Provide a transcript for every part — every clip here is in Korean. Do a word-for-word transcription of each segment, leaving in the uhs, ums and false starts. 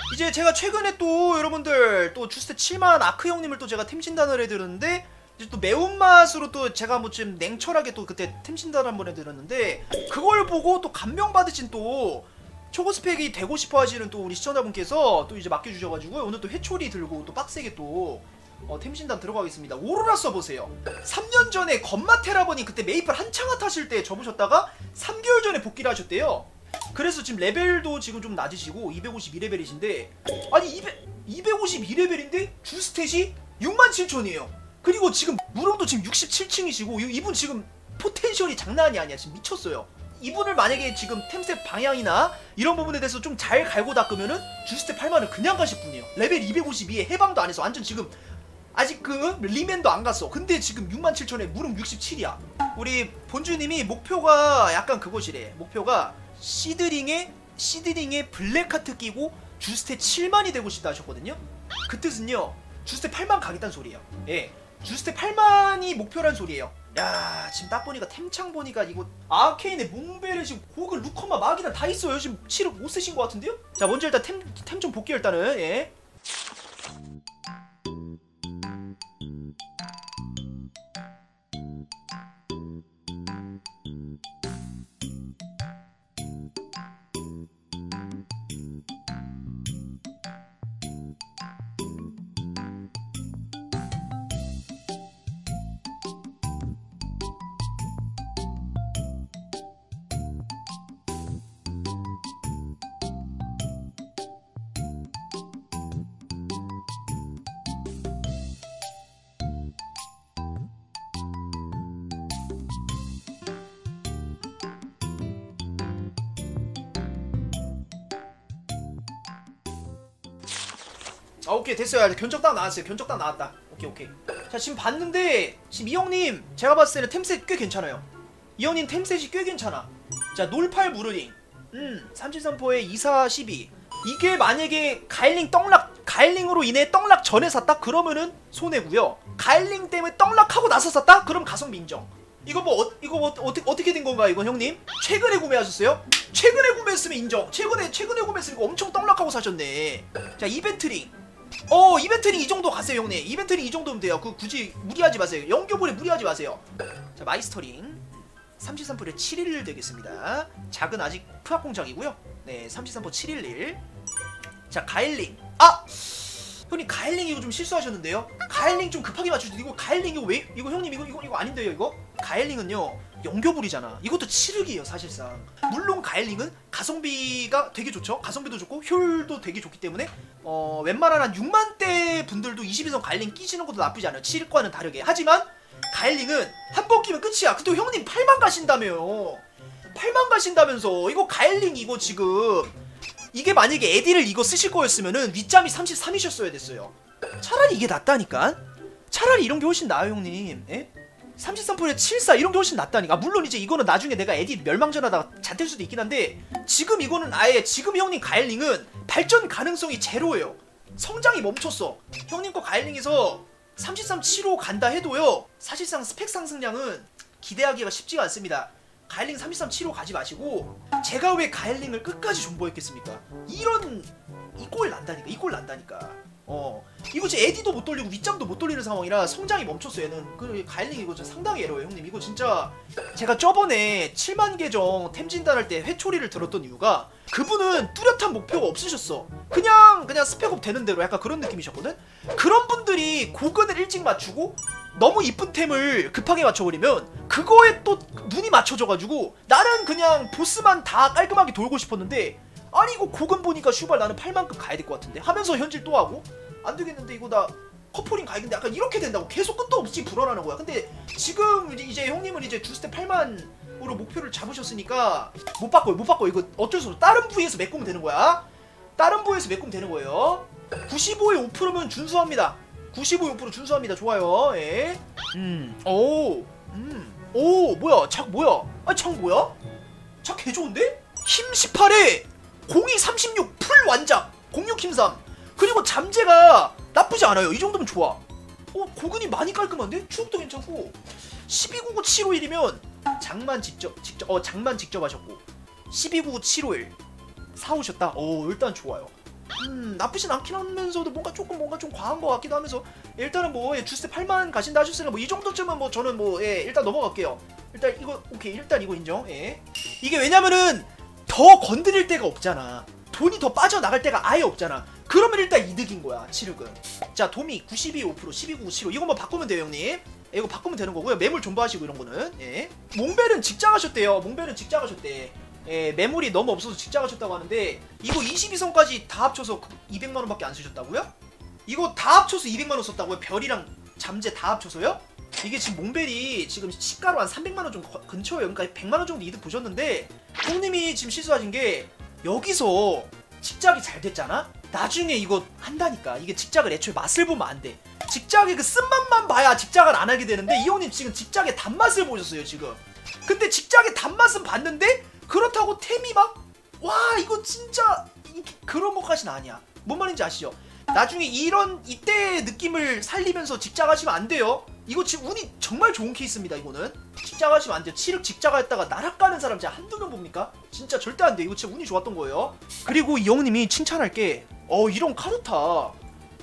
이제 제가 최근에 또 여러분들 또 주스테 칠만 아크 형님을 또 제가 템신단을 해드렸는데 이제 또 매운맛으로 또 제가 뭐 좀 냉철하게 또 그때 템신단 한번 해드렸는데 그걸 보고 또 감명받으신 또 초고스펙이 되고 싶어 하시는 또 우리 시청자분께서 또 이제 맡겨주셔가지고 오늘 또 회초리 들고 또 빡세게 또 어, 템신단 들어가겠습니다. 오로라 써보세요. 삼 년 전에 건마테라버니 그때 메이플 한창 핫하실 때 접으셨다가 삼 개월 전에 복귀를 하셨대요. 그래서 지금 레벨도 지금 좀 낮으시고 이백오십이 레벨이신데 아니 이백, 이백오십이 레벨인데 주스탯이 육만 칠천이에요 그리고 지금 무릉도 지금 육십칠 층이시고 이분 지금 포텐셜이 장난이 아니야. 지금 미쳤어요. 이분을 만약에 지금 템셋 방향이나 이런 부분에 대해서 좀 잘 갈고 닦으면은 주스탯 팔만을 그냥 가실 분이에요. 레벨 이백오십이에 해방도 안 해서 완전 지금 아직 그 리맨도 안 갔어. 근데 지금 육만 칠천에 무릉 육십칠이야 우리 본주님이 목표가 약간 그것이래. 목표가 시드링에 시드링에 블랙하트 끼고 주스탯 칠만이 되고 싶다 하셨거든요. 그 뜻은요 주스탯 팔만 가겠다는 소리예요. 예, 주스탯 팔만이 목표란 소리예요. 야, 지금 딱 보니까 템창 보니까 이거 아케인의 몽벨에 지금 고글 루커마 마기나 다 있어요. 지금 칠을 못 쓰신 것 같은데요? 자, 먼저 일단 템 템 좀 볼게요. 일단은 예. 아, 오케이 됐어요. 견적당 나왔어요. 견적당 나왔다. 오케이 오케이. 자, 지금 봤는데 지금 이 형님 제가 봤을 때는 템셋 꽤 괜찮아요. 이 형님 템셋이 꽤 괜찮아. 자, 놀팔 무르링 음 삼칠삼포에 이사 십이 이게 만약에 가일링 떡락 가일링으로 인해 떡락 전에 샀다? 그러면은 손해고요. 가일링 때문에 떡락하고 나서 샀다? 그럼 가성비 인정. 이거 뭐 어, 이거 뭐 어떻게 어떻게 된 건가 이건 형님? 최근에 구매하셨어요? 최근에 구매했으면 인정. 최근에 최근에 구매했으니까 엄청 떡락하고 사셨네. 자, 이벤트링 어 이벤트링 이 정도 가세요 형님. 이벤트링 이 정도면 돼요. 그 굳이 무리하지 마세요. 연교불에 무리하지 마세요. 자, 마이스터링 삼칠삼포에 칠일일 되겠습니다. 작은 아직 프합 공작이고요. 네, 삼칠삼포 칠일일. 자, 가일링 아! 형님 가일링 이거 좀 실수하셨는데요? 가일링 좀 급하게 맞추셨는데 이거 가일링 이거 왜? 이거 형님 이거 이거 이거 아닌데요 이거? 가일링은요 연교불이잖아. 이것도 칠흑이에요 사실상. 물론 가일링은 가성비가 되게 좋죠. 가성비도 좋고 효율도 되게 좋기 때문에 어 웬만한 한 육만대 분들도 이십이선 가일링 끼시는 것도 나쁘지 않아요. 칠흑과는 다르게. 하지만 가일링은 한 번 끼면 끝이야. 근데 형님 팔만 가신다며요. 팔만 가신다면서 이거 가일링 이거 지금 이게 만약에 에디를 이거 쓰실 거였으면은 윗잠이 삼십삼이셨어야 됐어요. 차라리 이게 낫다니까. 차라리 이런 게 훨씬 나아요 형님. 에? 삼십삼포에 칠사 이런 게 훨씬 낫다니까. 물론 이제 이거는 나중에 내가 에디 멸망전하다가 잣될 수도 있긴 한데 지금 이거는 아예 지금 형님 가일링은 발전 가능성이 제로예요. 성장이 멈췄어. 형님 거 가일링에서 삼십삼 칠오 간다 해도요 사실상 스펙 상승량은 기대하기가 쉽지가 않습니다. 가일링 삼십삼 칠오 가지 마시고 제가 왜 가일링을 끝까지 존버했겠습니까? 이런 이 꼴 난다니까. 이 꼴 난다니까. 어 이거 지금 에디도 못 돌리고 윗장도 못 돌리는 상황이라 성장이 멈췄어 얘는. 그 가일링 이거 진짜 상당히 에러예요 형님. 이거 진짜 제가 저번에 칠만 계정 템진단 할 때 회초리를 들었던 이유가 그분은 뚜렷한 목표가 없으셨어. 그냥 그냥 스펙업 되는 대로 약간 그런 느낌이셨거든. 그런 분들이 고근을 일찍 맞추고 너무 이쁜 템을 급하게 맞춰버리면 그거에 또 눈이 맞춰져가지고 나는 그냥 보스만 다 깔끔하게 돌고 싶었는데 아니 이거 고근 보니까 슈발 나는 팔만급 가야 될 것 같은데 하면서 현질 또 하고 안되겠는데 이거 나 커플링 가야겠는데 약간 이렇게 된다고 계속 끝도 없이 불어나는 거야. 근데 지금 이제 형님은 이제 주스탯 팔만으로 목표를 잡으셨으니까 못 바꿔요. 못 바꿔요. 이거 어쩔 수 없어. 다른 부위에서 메꾸면 되는 거야. 다른 부위에서 메꾸면 되는 거예요. 구십오에 오 퍼센트면 준수합니다. 구십오에 오 퍼센트 준수합니다. 좋아요. 예. 음. 오. 음. 오, 뭐야? 착 뭐야? 아, 착 뭐야? 착 개 좋은데? 힘 십팔에 공이 삼십육 풀 완작. 공육 힘 삼. 그리고 잠재가 나쁘지 않아요. 이 정도면 좋아. 어, 고근이 많이 깔끔한데? 추억도 괜찮고. 십이구구 칠오일이면 장만 직접 직접 어 장만 직접 하셨고 십이구구 칠오일 사오셨다. 오, 일단 좋아요. 음 나쁘진 않긴 하면서도 뭔가 조금 뭔가 좀 과한 것 같기도 하면서 일단은 뭐 예, 주스 팔만 가신다 하셨으니까 뭐 이 정도쯤은 뭐 저는 뭐 예, 일단 넘어갈게요. 일단 이거 오케이 일단 이거 인정. 예. 이게 왜냐면은 더 건드릴 데가 없잖아. 돈이 더 빠져나갈 데가 아예 없잖아. 그러면 일단 이득인 거야 칠흑은. 자 도미 구십이 오 퍼센트 십이 구 칠오 이거만 바꾸면 돼요 형님. 예, 이거 바꾸면 되는 거고요. 매물 존버하시고 이런 거는. 예. 몽벨은 직장하셨대요. 몽벨은 직장하셨대. 예, 매물이 너무 없어서 직장하셨다고 하는데 이거 이십이 선까지 다 합쳐서 이백만 원밖에 안 쓰셨다고요? 이거 다 합쳐서 이백만 원 썼다고요? 별이랑 잠재 다 합쳐서요? 이게 지금 몽벨이 지금 시가로 한 삼백만 원 좀 근처에요. 그러니까 백만 원 정도 이득 보셨는데 형님이 지금 실수하신 게 여기서 직작이 잘 됐잖아? 나중에 이거 한다니까. 이게 직작을 애초에 맛을 보면 안 돼. 직작의 그 쓴맛만 봐야 직작을 안 하게 되는데 이 형님 지금 직작의 단맛을 보셨어요 지금. 근데 직작의 단맛은 봤는데 그렇다고 템이 막 와 이거 진짜 그런 것까지는 아니야. 뭔 말인지 아시죠? 나중에 이런 이때의 느낌을 살리면서 직장하시면 안 돼요. 이거 지금 운이 정말 좋은 케이스입니다. 이거는 직장하시면 안 돼요. 칠흑 직장했다가 나락가는 사람 제가 한두 명 봅니까? 진짜 절대 안 돼. 이거 진짜 운이 좋았던 거예요. 그리고 이 형님이 칭찬할 게 어 이런 카루타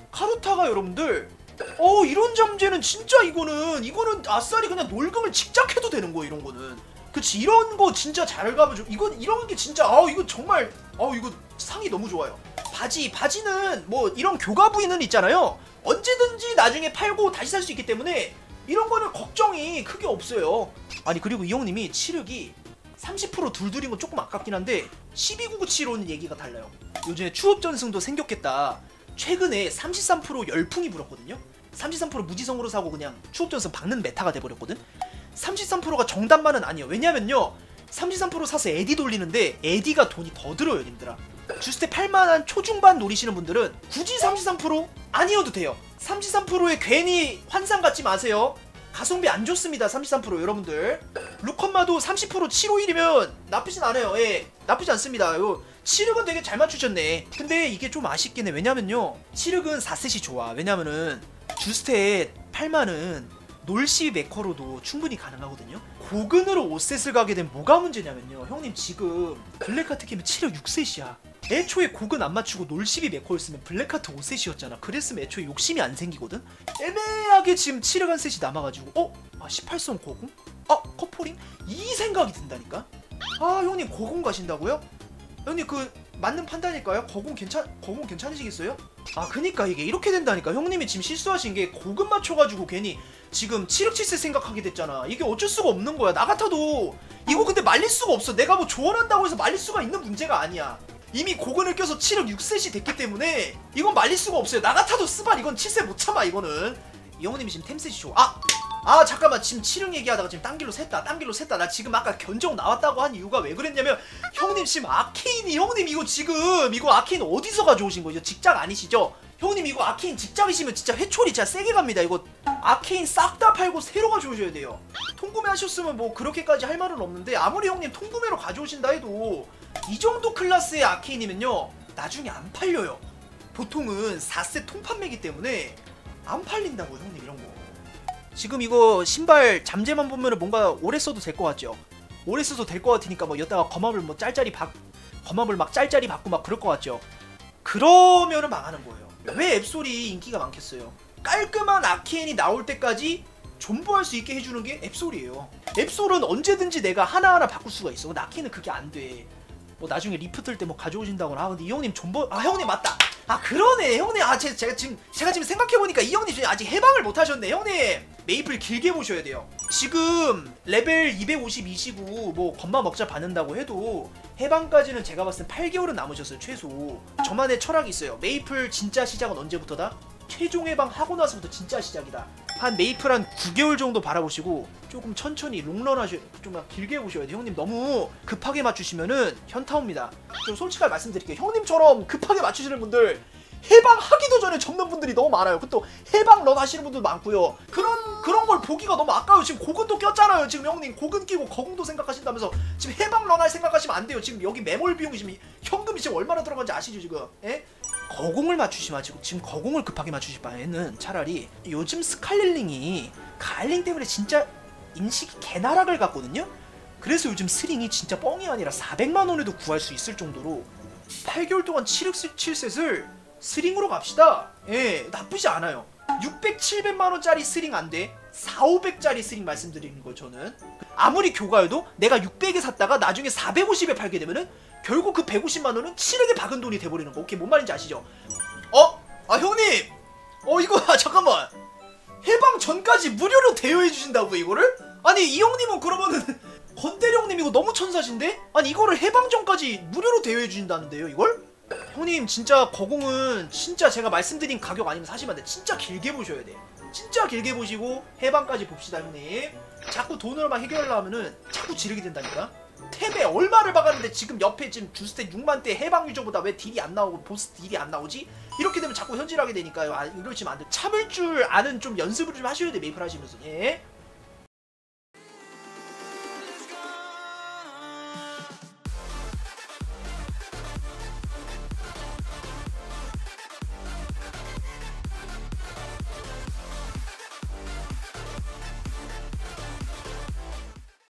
카루타가 여러분들 어 이런 잠재는 진짜 이거는 이거는 아싸리 그냥 놀금을 직작해도 되는 거예요. 이런 거는 그치 이런 거 진짜 잘 가보죠. 이건 이런 게 진짜 아우 이거 정말 아우 이거 상이 너무 좋아요. 바지 바지는 뭐 이런 교가 부위는 있잖아요. 언제든지 나중에 팔고 다시 살 수 있기 때문에 이런 거는 걱정이 크게 없어요. 아니 그리고 이 형님이 칠흑이 삼십 퍼센트 둘둘인 건 조금 아깝긴 한데 십이 구 구 칠오는 얘기가 달라요. 요즘에 추업전승도 생겼겠다. 최근에 삼십삼 퍼센트 열풍이 불었거든요. 삼십삼 퍼센트 무지성으로 사고 그냥 추업전승 박는 메타가 돼버렸거든. 삼십삼 퍼센트가 정답만은 아니에요. 왜냐면요 삼십삼 퍼센트 사서 에디 돌리는데 에디가 돈이 더 들어요 님들아. 주스테 팔만한 초중반 노리시는 분들은 굳이 삼십삼 퍼센트 아니어도 돼요. 삼십삼 퍼센트에 괜히 환상 갖지 마세요. 가성비 안 좋습니다. 삼십삼 퍼센트 여러분들. 루컨마도 삼십 퍼센트 칠백오십일이면 나쁘진 않아요. 예, 나쁘지 않습니다. 요 칠흑은 되게 잘 맞추셨네. 근데 이게 좀 아쉽긴 해. 왜냐면요 칠흑은 사 셋이 좋아. 왜냐면은 주스테 팔만은 놀시 메커로도 충분히 가능하거든요. 고근으로 오 셋을 가게 되면 뭐가 문제냐면요 형님 지금 블랙카트 키면 칠흑 육 셋이야. 애초에 고근 안 맞추고 놀십이 메커였으면 블랙카트 오 셋이었잖아. 그랬으면 애초에 욕심이 안 생기거든. 애매하게 지금 칠흑 한 셋이 남아가지고 어? 아 십팔 선 고공? 아 커포링? 이 생각이 든다니까? 아 형님 고공 가신다고요? 형님 그 맞는 판단일까요? 거공 괜찮 거공 괜찮으시겠어요? 아 그니까 이게 이렇게 된다니까. 형님이 지금 실수하신 게 고급 맞춰가지고 괜히 지금 칠흑 칠세 생각하게 됐잖아. 이게 어쩔 수가 없는 거야. 나 같아도 이거 근데 말릴 수가 없어. 내가 뭐 조언한다고 해서 말릴 수가 있는 문제가 아니야. 이미 고근을 껴서 칠흑 육 셋이 됐기 때문에 이건 말릴 수가 없어요. 나 같아도 스발 이건 칠 세 못 참아. 이거는 이 형님이 지금 템셋이 좋아. 아! 아 잠깐만 지금 칠흑 얘기하다가 지금 딴 길로 샜다 딴 길로 샜다. 나 지금 아까 견적 나왔다고 한 이유가 왜 그랬냐면 형님 지금 아케인이 형님 이거 지금 이거 아케인 어디서 가져오신 거죠? 직장 아니시죠? 형님 이거 아케인 직장이시면 진짜 회초리 진짜 세게 갑니다. 이거 아케인 싹 다 팔고 새로 가져오셔야 돼요. 통구매 하셨으면 뭐 그렇게까지 할 말은 없는데 아무리 형님 통구매로 가져오신다 해도 이 정도 클래스의 아케인이면요 나중에 안 팔려요. 보통은 사 세 통판매기 때문에 안 팔린다고 형님 이런 거. 지금 이거 신발 잠재만 보면은 뭔가 오래 써도 될 것 같죠? 오래 써도 될 것 같으니까 뭐 여기다가 검압을 뭐 짤짤이 박 검압을 막 짤짤이 받고 막 그럴 것 같죠? 그러면은 망하는 거예요. 왜 앱솔이 인기가 많겠어요? 깔끔한 아케인이 나올 때까지 존버할 수 있게 해주는 게 앱솔이에요. 앱솔은 언제든지 내가 하나하나 바꿀 수가 있어. 근데 아케인은 그게 안 돼. 뭐 나중에 리프 뜰 때 뭐 가져오신다거나. 아 근데 이 형님 존버 아 형님 맞다. 아 그러네 형님. 아 제, 제가 지금 제가 지금 생각해보니까 이 형님 아직 해방을 못하셨네. 형님 메이플 길게 보셔야 돼요. 지금 레벨 이백오십이시고 뭐 건마 먹자 받는다고 해도 해방까지는 제가 봤을 땐 팔 개월은 남으셨어요 최소. 저만의 철학이 있어요. 메이플 진짜 시작은 언제부터다? 최종 해방 하고 나서부터 진짜 시작이다. 한 메이플 한 구 개월 정도 바라보시고 조금 천천히 롱런 하셔, 좀 길게 보셔야 돼요. 형님 너무 급하게 맞추시면은 현타 옵니다. 좀 솔직하게 말씀드릴게요. 형님처럼 급하게 맞추시는 분들 해방하기도 전에 접는 분들이 너무 많아요. 또 해방 런 하시는 분들도 많고요. 그런 그런 걸 보기가 너무 아까워요. 지금 고근도 꼈잖아요. 지금 형님 고근 끼고 거공도 생각하신다면서 지금 해방 런 할 생각하시면 안 돼요. 지금 여기 매몰 비용이 지금 현금이 지금 얼마나 들어간지 아시죠 지금? 예? 거공을 맞추지 마시고 지금 거공을 급하게 맞추실 바에는 차라리 요즘 스칼릴링이 가을링 때문에 진짜 인식이 개나락을 갔거든요? 그래서 요즘 스링이 진짜 뻥이 아니라 사백만 원에도 구할 수 있을 정도로 팔 개월 동안 칠 억 칠 셋을 스링으로 갑시다. 예, 나쁘지 않아요. 육백, 칠백만 원짜리 스링 안 돼. 사오백짜리 스링 말씀드리는 거 저는. 아무리 교가여도 내가 육백에 샀다가 나중에 사백오십에 팔게 되면은 결국 그 백오십만 원은 칠억에 박은 돈이 돼버리는 거. 오케이, 뭔 말인지 아시죠? 어? 아 형님! 어 이거 아, 잠깐만. 해방 전까지 무료로 대여해 주신다고 이거를? 아니 이 형님은 그러면은 건대리 형님 이거 너무 천사신데? 아니 이거를 해방 전까지 무료로 대여해 주신다는데요 이걸? 형님 진짜 거공은 진짜 제가 말씀드린 가격 아니면 사시면 안 돼. 진짜 길게 보셔야 돼. 진짜 길게 보시고 해방까지 봅시다 형님. 자꾸 돈으로만 해결하려 하면은 자꾸 지르게 된다니까. 탭에 얼마를 박았는데 지금 옆에 지금 주스탯 육만대 해방 유저보다 왜 딜이 안 나오고 보스 딜이 안 나오지? 이렇게 되면 자꾸 현질하게 되니까요. 아, 이러시면 안 돼. 참을 줄 아는 좀 연습을 좀 하셔야 돼. 메이플 하시면서. 예.